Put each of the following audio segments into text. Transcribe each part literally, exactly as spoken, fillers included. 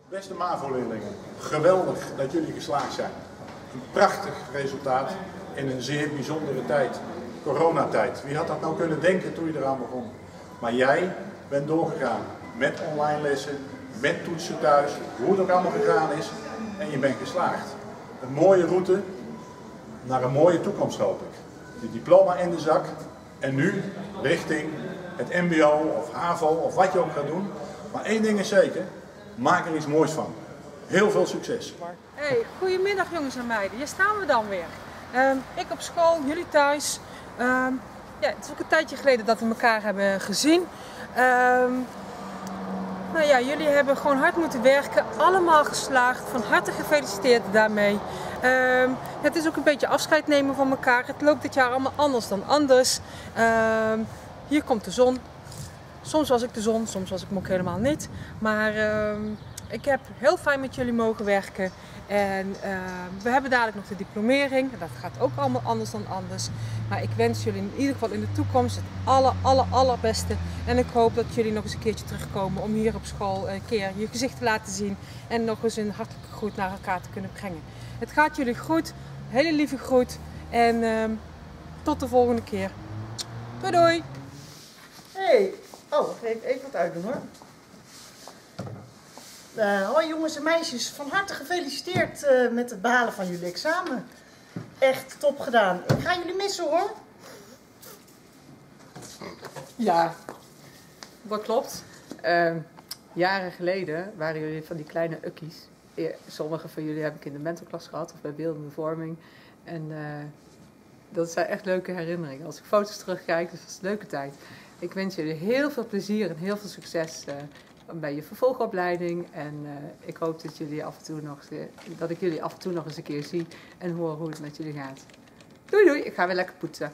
Beste MAVO-leerlingen, geweldig dat jullie geslaagd zijn. Een prachtig resultaat in een zeer bijzondere tijd, coronatijd. Wie had dat nou kunnen denken toen je eraan begon? Maar jij bent doorgegaan met online lessen, met toetsen thuis, hoe het ook allemaal gegaan is en je bent geslaagd. Een mooie route naar een mooie toekomst hoop ik. Die diploma in de zak en nu richting het mbo of havo of wat je ook gaat doen. Maar één ding is zeker, maak er iets moois van. Heel veel succes. Hey, goedemiddag jongens en meiden, hier staan we dan weer. Um, ik op school, jullie thuis. Um, ja, het is ook een tijdje geleden dat we elkaar hebben gezien. Um, nou ja, jullie hebben gewoon hard moeten werken, allemaal geslaagd. Van harte gefeliciteerd daarmee. Um, het is ook een beetje afscheid nemen van elkaar. Het loopt dit jaar allemaal anders dan anders. Um, hier komt de zon. Soms was ik de zon, soms was ik hem ook helemaal niet. Maar um, ik heb heel fijn met jullie mogen werken. En uh, we hebben dadelijk nog de diplomering. Dat gaat ook allemaal anders dan anders. Maar ik wens jullie in ieder geval in de toekomst het aller, aller, allerbeste. En ik hoop dat jullie nog eens een keertje terugkomen om hier op school een keer je gezicht te laten zien. En nog eens een hartelijke groet naar elkaar te kunnen brengen. Het gaat jullie goed. Hele lieve groet. En uh, tot de volgende keer. Doei doei. Hey. Oh, even, even wat uitdoen hoor. Uh, hoi jongens en meisjes, van harte gefeliciteerd uh, met het behalen van jullie examen. Echt top gedaan. Ik ga jullie missen hoor. Ja, dat klopt. Uh, jaren geleden waren jullie van die kleine ukkies. Sommige van jullie heb ik in de mentorklas gehad of bij beeldende vorming. En uh, dat zijn echt leuke herinneringen. Als ik foto's terugkijk, dus dat was een leuke tijd. Ik wens jullie heel veel plezier en heel veel succes uh, bij je vervolgopleiding. En uh, ik hoop dat, jullie af en toe nog, uh, dat ik jullie af en toe nog eens een keer zie en hoor hoe het met jullie gaat. Doei doei, ik ga weer lekker poetsen.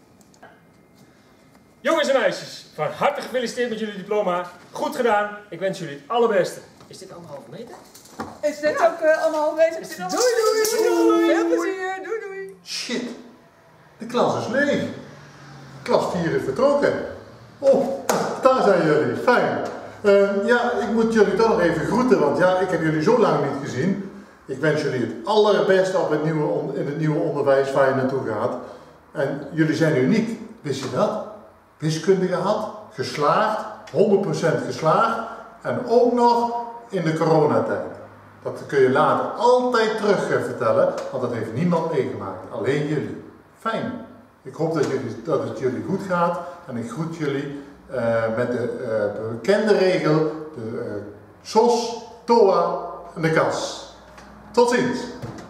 Jongens en meisjes, van harte gefeliciteerd met jullie diploma. Goed gedaan, ik wens jullie het allerbeste. Is dit anderhalve meter? Is dit ook uh, anderhalve meter? Doei doei, doei doei, veel plezier, doei doei. Shit, de klas is leeg. Klas vier is vertrokken. Oh, daar zijn jullie. Fijn. Uh, ja, ik moet jullie toch nog even groeten, want ja, ik heb jullie zo lang niet gezien. Ik wens jullie het allerbeste op het nieuwe, in het nieuwe onderwijs waar je naartoe gaat. En jullie zijn uniek. Wist je dat? Wiskunde gehad, geslaagd, honderd procent geslaagd en ook nog in de coronatijd. Dat kun je later altijd terug vertellen, want dat heeft niemand meegemaakt. Alleen jullie. Fijn. Ik hoop dat, jullie, dat het jullie goed gaat en ik groet jullie uh, met de uh, bekende regel, de uh, S O S, T O A en de K A S. Tot ziens!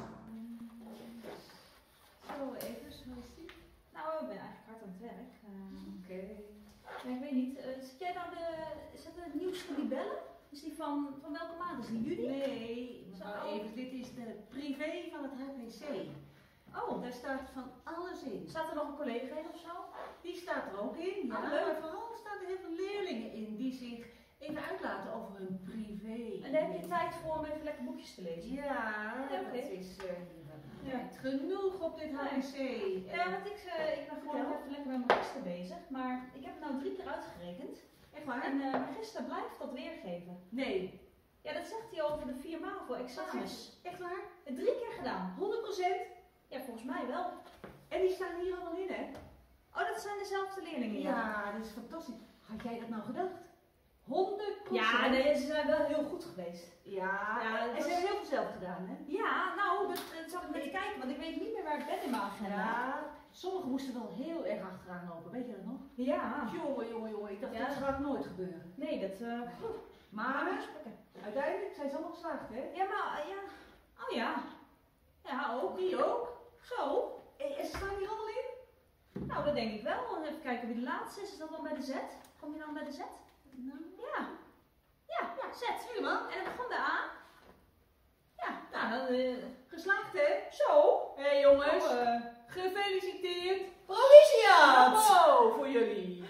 Zo, even, zo is die. Nou, ik ben eigenlijk hard aan het werk. Uh, Oké. Okay. Ja, ik weet niet, uh, zit jij nou de, is dat het nieuws van die bellen? Is die van, van welke maand? Is die juli? Nee, mevrouw Evers, dit is de privé van het H P C. Oh, daar staat van alles in. Staat er nog een collega in of zo? Die staat er ook in, ja. Oh, leuk. Maar vooral staan er heel veel leerlingen in die zich even uitlaten over hun privé. En daar heb je tijd voor om even lekker boekjes te lezen? Ja, ja dat okay. is uh, ja. genoeg op dit H P C. Ja, want ik, uh, ik ben gewoon nog even lekker met mijn register bezig, maar ik heb het nou drie keer uitgerekend. Echt waar? En uh, mijn register blijft dat weergeven. Nee. Ja, dat zegt hij over de vier MAVO examens. Echt waar? Drie keer gedaan. honderd procent? Ja, volgens mij wel. En die staan hier allemaal in, hè? Oh, dat zijn dezelfde leerlingen, ja. Ja, dat is fantastisch. Had jij dat nou gedacht? honderd procent? Ja, nee, ze zijn wel heel goed geweest. Ja, ja en ze hebben heel veel zelf gedaan, hè? Ja, nou, dat, dat zal ik net kijken, want ik weet niet meer waar ik ben in mijn agenda. Ja, sommigen moesten wel heel erg achteraan lopen, weet je dat nog? Ja. Jongen, jongen, jongen, ik dacht, ja. dat gaat nooit gebeuren. Nee, dat... Uh, maar, uiteindelijk zijn ze allemaal geslaagd, hè? Ja, maar, ja. Oh ja. Ja, ook. Die ook? Zo. En ze staan hier allemaal in? Nou, dat denk ik wel. Even kijken wie de laatste is. Is dat dan bij de Z? Kom je dan bij de Z? Nou. Ja. Ja, ja, Z. Helemaal. En dan begon de A. Ja, nou, dan, uh, geslaagd, hè? Zo. Hé hey, jongens, oh, uh, gefeliciteerd. Proficiat! Bravo voor jullie.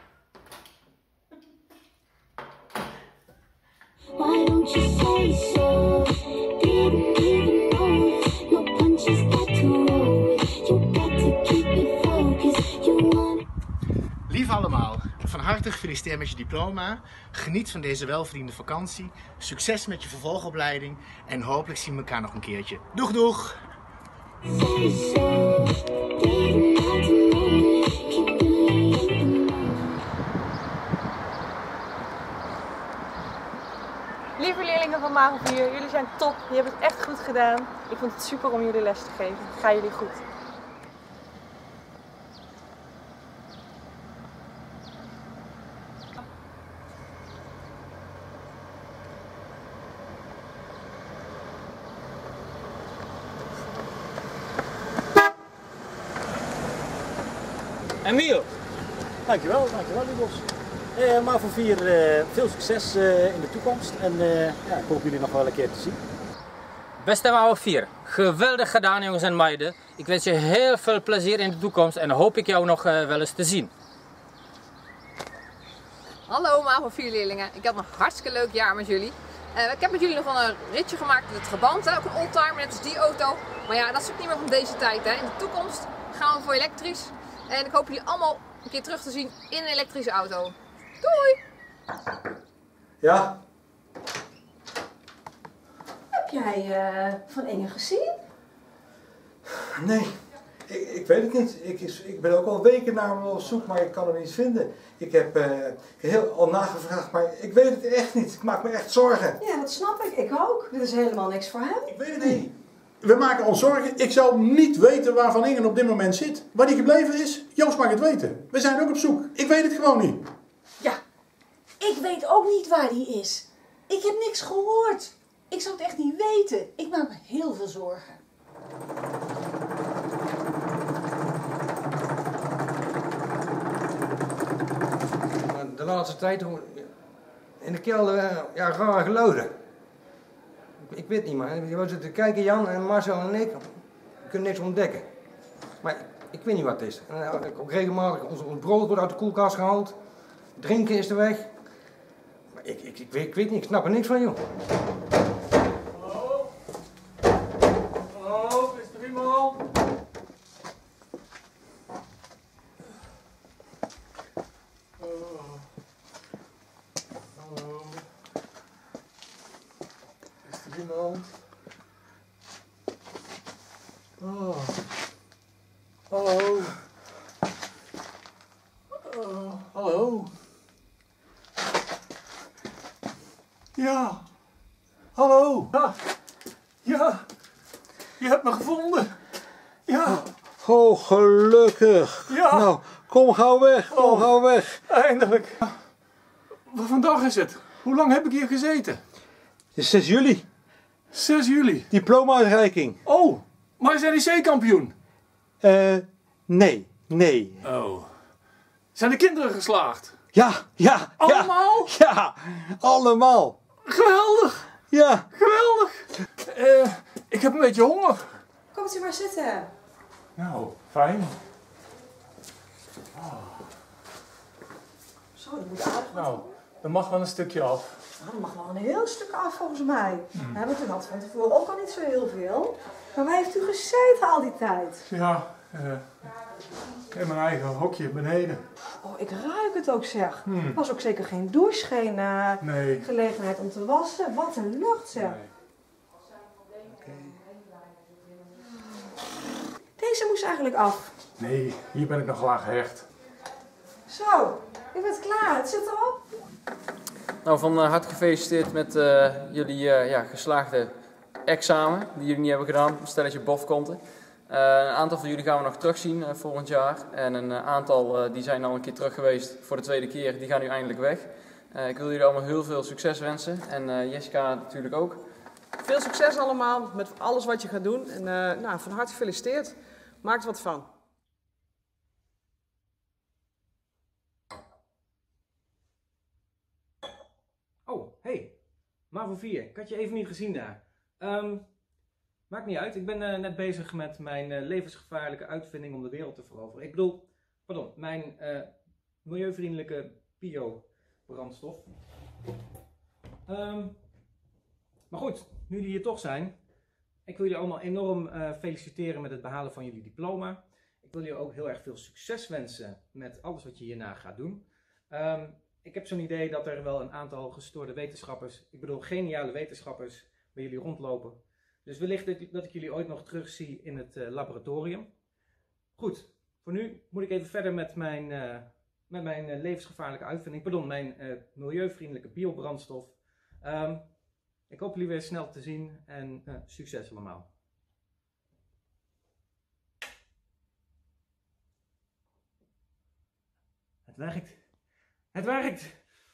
Why don't you say so? Didn't even know your punches got to roll. You got to keep it focused. You want. Lief allemaal, van harte gefeliciteerd met je diploma. Geniet van deze welverdiende vakantie. Succes met je vervolgopleiding. En hopelijk zien we elkaar nog een keertje. Doeg doeg! Lieve leerlingen van MAVO vier, jullie zijn top. Je hebt het echt goed gedaan. Ik vond het super om jullie les te geven. Het gaat jullie goed. Emiel! Dankjewel, dankjewel Libos. Uh, MAVO vier, uh, veel succes uh, in de toekomst en uh, ja, ik hoop jullie nog wel een keer te zien. Beste MAVO vier, geweldig gedaan jongens en meiden. Ik wens je heel veel plezier in de toekomst en hoop ik jou nog uh, wel eens te zien. Hallo MAVO vier leerlingen, ik had een hartstikke leuk jaar met jullie. Uh, ik heb met jullie nog wel een ritje gemaakt met het geband, hè? Ook een oldtimer net als die auto. Maar ja, dat is ook niet meer van deze tijd. Hè? In de toekomst gaan we voor elektrisch. En ik hoop jullie allemaal een keer terug te zien in een elektrische auto. Doei! Ja? Heb jij uh, Van Engen gezien? Nee, ik, ik weet het niet. Ik, ik ben ook al weken naar hem op zoek, maar ik kan hem niet vinden. Ik heb uh, heel al nagevraagd, maar ik weet het echt niet. Ik maak me echt zorgen. Ja, dat snap ik. Ik ook. Dit is helemaal niks voor hem. Ik weet het niet. We maken ons zorgen. Ik zou niet weten waar Van Engen op dit moment zit. Waar hij gebleven is, Joost mag het weten. We zijn ook op zoek. Ik weet het gewoon niet. Ja, ik weet ook niet waar hij is. Ik heb niks gehoord. Ik zou het echt niet weten. Ik maak me heel veel zorgen. De laatste tijd in de kelder ja, rare geluiden. Ik weet niet, maar we zitten kijken, Jan en Marcel en ik, we kunnen niks ontdekken. Maar ik weet niet wat het is. En ook regelmatig, ons, ons brood wordt uit de koelkast gehaald, drinken is er weg. Maar ik, ik, ik, weet, ik weet niet, ik snap er niks van, joh. Hallo? Hallo, is er iemand? Hallo? Is er iemand? Oh. Hallo? Oh, hallo? Ja. Hallo? Ah. Ja. Je hebt me gevonden. Ja. Oh, gelukkig. Ja. Nou, kom gauw weg, kom Oh. gauw weg. Eindelijk. Wat vandaag is het? Hoe lang heb ik hier gezeten? Het is zes juli. zes juli. Diploma-uitreiking. Oh, maar is N E C-kampioen? Eh, nee, nee. Oh. Zijn de kinderen geslaagd? Ja, ja, Allemaal? ja. Ja, allemaal. Geweldig. Ja. Geweldig. Eh, ik heb een beetje honger. Komt u maar zitten. Nou, fijn. Zo, dat moet aardig wat. Nou, er mag wel een stukje af. Nou, dat mag wel een heel stuk af volgens mij. Hmm. We hebben toen had van tevoren ook al niet zo heel veel. Maar waar heeft u gezeten al die tijd? Ja, uh, in mijn eigen hokje beneden. Oh, ik ruik het ook zeg. Hmm. Er was ook zeker geen douche, geen uh, nee. gelegenheid om te wassen. Wat een lucht zeg. Nee. Deze moest eigenlijk af. Nee, hier ben ik nog aan gehecht. Zo, u bent klaar. Het zit erop. Nou, van uh, harte gefeliciteerd met uh, jullie uh, ja, geslaagde examen die jullie niet hebben gedaan, stelletje bofkonten. Uh, een aantal van jullie gaan we nog terugzien uh, volgend jaar. En een uh, aantal uh, die zijn al een keer terug geweest voor de tweede keer, die gaan nu eindelijk weg. Uh, ik wil jullie allemaal heel veel succes wensen en uh, Jessica natuurlijk ook. Veel succes allemaal met alles wat je gaat doen. En uh, nou, van harte gefeliciteerd. Maak er wat van. Oh, hey. MAVO vier. Ik had je even niet gezien daar. Um, maakt niet uit. Ik ben uh, net bezig met mijn uh, levensgevaarlijke uitvinding om de wereld te veroveren. Ik bedoel, pardon, mijn uh, milieuvriendelijke bio-brandstof. Um, maar goed, nu jullie hier toch zijn. Ik wil jullie allemaal enorm uh, feliciteren met het behalen van jullie diploma. Ik wil jullie ook heel erg veel succes wensen met alles wat je hierna gaat doen. Um, ik heb zo'n idee dat er wel een aantal gestoorde wetenschappers, ik bedoel geniale wetenschappers, bij jullie rondlopen. Dus wellicht dat, dat ik jullie ooit nog terugzie in het uh, laboratorium. Goed, voor nu moet ik even verder met mijn, uh, met mijn uh, levensgevaarlijke uitvinding, pardon, mijn uh, milieuvriendelijke biobrandstof. Um, ik hoop jullie weer snel te zien en uh, succes allemaal. Het werkt. Het werkt!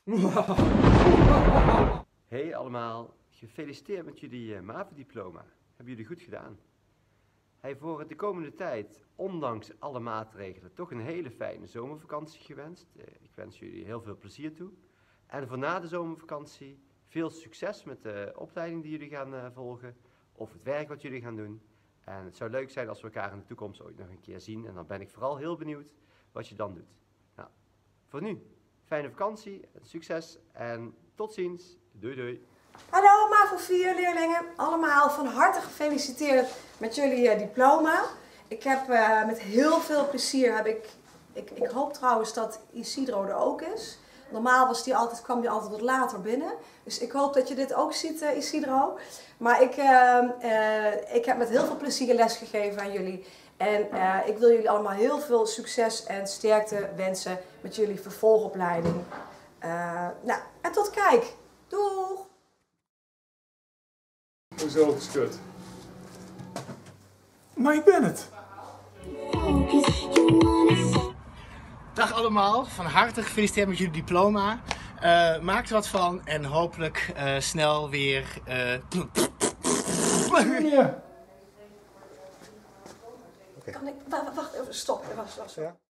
Hey allemaal, gefeliciteerd met jullie uh, MAVO-diploma. Hebben jullie goed gedaan. Hey, voor de komende tijd, ondanks alle maatregelen, toch een hele fijne zomervakantie gewenst. Uh, ik wens jullie heel veel plezier toe. En voor na de zomervakantie, veel succes met de opleiding die jullie gaan uh, volgen. Of het werk wat jullie gaan doen. En het zou leuk zijn als we elkaar in de toekomst ooit nog een keer zien. En dan ben ik vooral heel benieuwd wat je dan doet. Nou, voor nu, fijne vakantie, succes en tot ziens. Doei doei. Hallo MAVO vier leerlingen, allemaal van harte gefeliciteerd met jullie uh, diploma. Ik heb uh, met heel veel plezier, heb ik, ik, ik hoop trouwens dat Isidro er ook is. Normaal was die altijd, kwam hij altijd wat later binnen. Dus ik hoop dat je dit ook ziet, uh, Isidro. Maar ik, uh, uh, ik heb met heel veel plezier les gegeven aan jullie. En uh, ik wil jullie allemaal heel veel succes en sterkte wensen met jullie vervolgopleiding. Uh, nou, en tot kijk. Doeg! Hoezo geschud? Maar ik ben het. Dag allemaal, van harte gefeliciteerd met jullie diploma. Uh, maak er wat van en hopelijk uh, snel weer... Uh... Kan ik... Wacht even, stop. Wacht, wacht.